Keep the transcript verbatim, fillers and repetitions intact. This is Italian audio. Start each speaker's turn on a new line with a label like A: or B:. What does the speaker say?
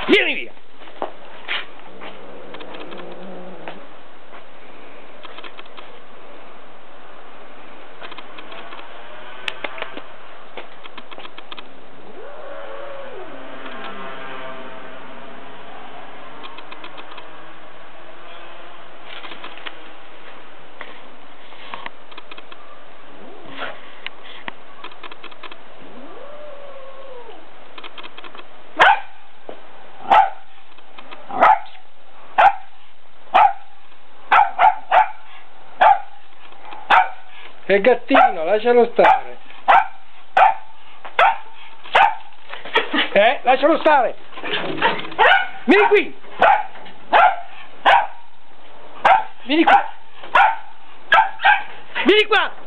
A: Vieni via!
B: È gattino, lascialo stare. Eh, lascialo stare. Vieni qui. Vieni qui. Vieni qua.